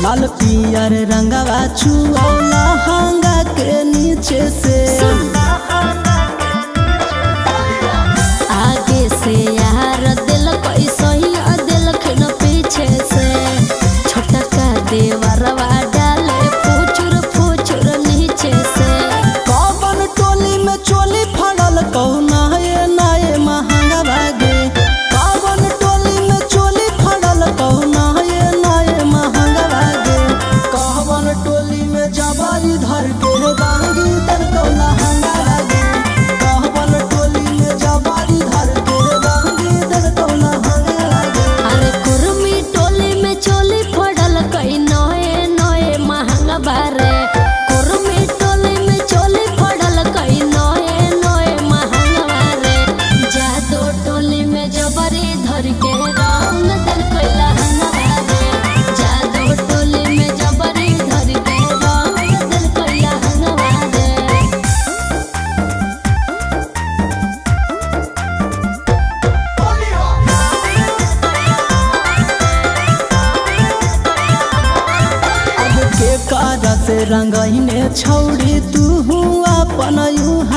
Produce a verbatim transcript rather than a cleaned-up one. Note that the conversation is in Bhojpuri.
लाल पियर रंगवा छुअला हंगा के नीचे से आगे से यार दिल कैसा दिल खिन पीछे से छोटा का देवरवा डाले फुचुर फुचुर नीचे से कौन टोली में चोली फड़ल कौना ये नाये महंगा भागे कौन टोली में चोली फड़ल कौना ये नाये महंगा भागे कौन टोली में जबारी धर के बांगी दर कौना हंगा भागे कौन टोली में जबारी धर के बांगी दर कौना हंगा भागे अरे कुर्मी टोली में चोली फड़ल कई नए नए महंगा बारे कुर्मी टोली में चोली फड़ल कई नए नए महंगा बारे जादो टोली में जबरी धर के रंग दल कैला हंगा बारे जादो टोली में जबरी धर के रंग दल कैला हंगा बारे अब के कारा से रंगईने छौड़ी तू अपन